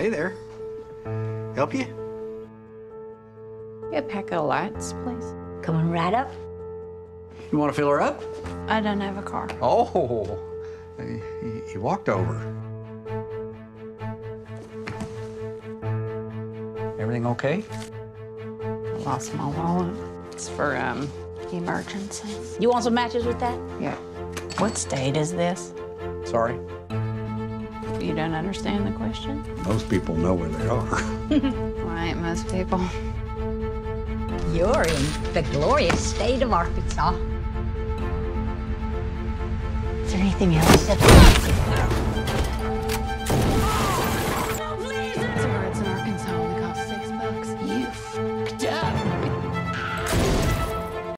Hey there. Help you? Get a pack of lights, please. Coming right up. You want to fill her up? I don't have a car. Oh, he walked over. Everything okay? I lost my wallet. It's for, emergency. You want some matches with that? Yeah. What state is this? Sorry. You don't understand the question? Most people know where they are. Why ain't most people? You're in the glorious state of Arkansas. Is there anything else?